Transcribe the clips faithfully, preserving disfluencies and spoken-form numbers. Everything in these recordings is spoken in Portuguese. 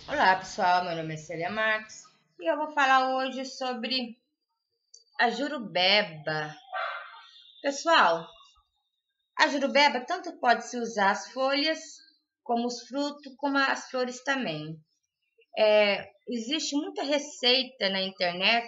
Olá pessoal, meu nome é Célia Marques e eu vou falar hoje sobre a jurubeba. Pessoal, a jurubeba tanto pode se usar as folhas, como os frutos, como as flores também. É, existe muita receita na internet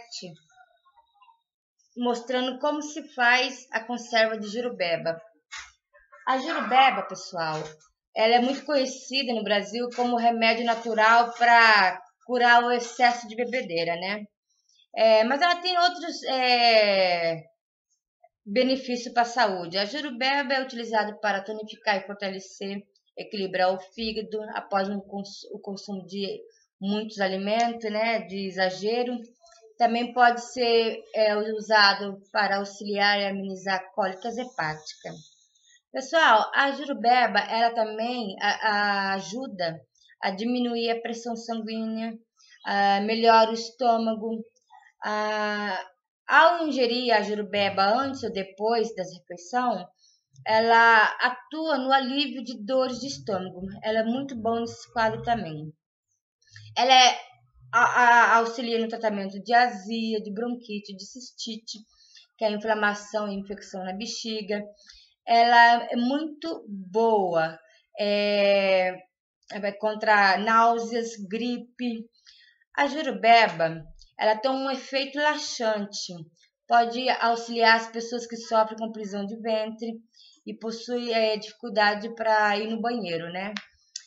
mostrando como se faz a conserva de jurubeba. A jurubeba, pessoal, ela é muito conhecida no Brasil como remédio natural para curar o excesso de bebedeira, né? É, mas ela tem outros é, benefícios para a saúde. A jurubeba é utilizada para tonificar e fortalecer, equilibrar o fígado após um cons o consumo de muitos alimentos, né, de exagero. Também pode ser é, usado para auxiliar e amenizar cólicas hepáticas. Pessoal, a jurubeba ela também a, a ajuda a diminuir a pressão sanguínea, a melhora o estômago. Ah, ao ingerir a jurubeba antes ou depois da refeição, ela atua no alívio de dores de estômago. Ela é muito boa nesse quadro também. Ela é, a, a, auxilia no tratamento de azia, de bronquite, de cistite, que é a inflamação e infecção na bexiga. Ela é muito boa é, contra náuseas, gripe. A jurubeba, ela tem um efeito laxante, pode auxiliar as pessoas que sofrem com prisão de ventre e possuem é, dificuldade para ir no banheiro, né?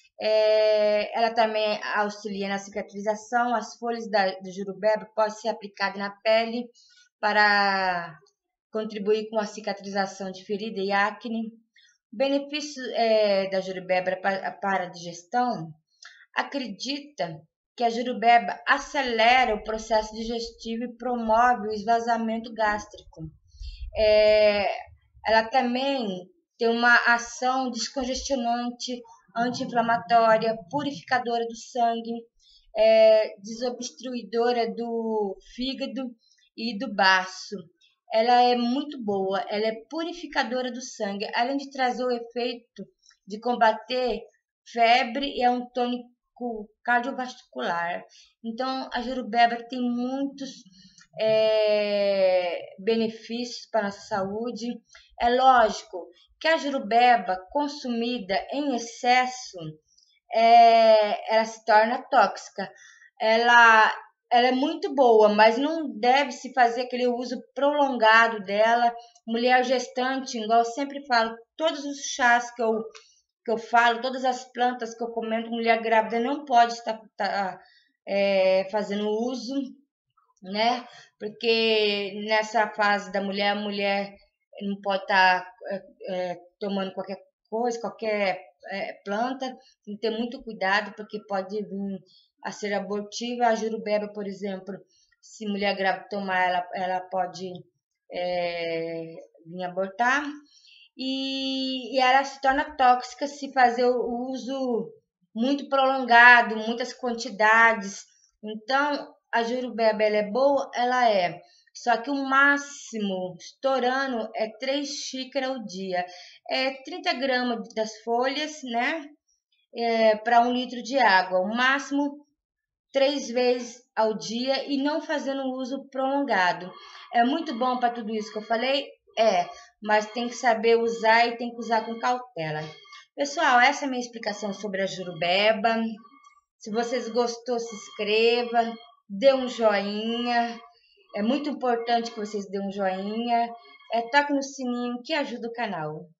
É, ela também auxilia na cicatrização. As folhas da, do jurubeba podem ser aplicadas na pele para contribuir com a cicatrização de ferida e acne. O benefício é, da jurubeba para, para a digestão, acredita que a jurubeba acelera o processo digestivo e promove o esvaziamento gástrico. É, ela também tem uma ação descongestionante, anti-inflamatória, purificadora do sangue, é, desobstruidora do fígado e do baço. Ela é muito boa, ela é purificadora do sangue, além de trazer o efeito de combater febre e é um tônico cardiovascular. Então, a jurubeba tem muitos é, benefícios para a nossa saúde. É lógico que a jurubeba consumida em excesso, é, ela se torna tóxica. Ela, ela é muito boa, mas não deve se fazer aquele uso prolongado dela. Mulher gestante, igual eu sempre falo, todos os chás que eu que eu falo, todas as plantas que eu comento, mulher grávida não pode estar tá, é, fazendo uso, né? Porque nessa fase da mulher, a mulher não pode estar tá, é, tomando qualquer coisa, qualquer é, planta, tem que ter muito cuidado, porque pode vir a ser abortiva. A jurubeba, por exemplo, se mulher grávida tomar, ela, ela pode é, vir abortar. E, e ela se torna tóxica se fazer o uso muito prolongado, muitas quantidades. Então, a jurubeba ela é boa? Ela é. Só que o máximo, estourando, é três xícaras ao dia. É trinta gramas das folhas, né? É, para um litro de água. O máximo, três vezes ao dia e não fazendo uso prolongado. É muito bom para tudo isso que eu falei? É, mas tem que saber usar e tem que usar com cautela. Pessoal, essa é a minha explicação sobre a jurubeba. Se vocês gostou, se inscreva, dê um joinha. É muito importante que vocês dêem um joinha. É, toque no sininho que ajuda o canal.